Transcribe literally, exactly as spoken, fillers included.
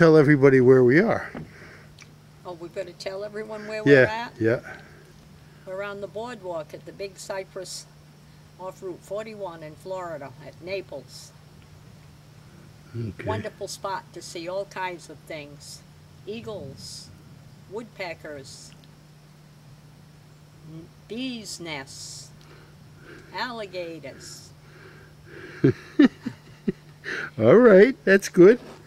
tell everybody where we are. Oh, we've got to tell everyone where Yeah, we're at? yeah. We're on the boardwalk at the Big Cypress off Route forty-one in Florida at Naples. Okay. Wonderful spot to see all kinds of things. Eagles, woodpeckers, bees' nests, alligators. All right, that's good.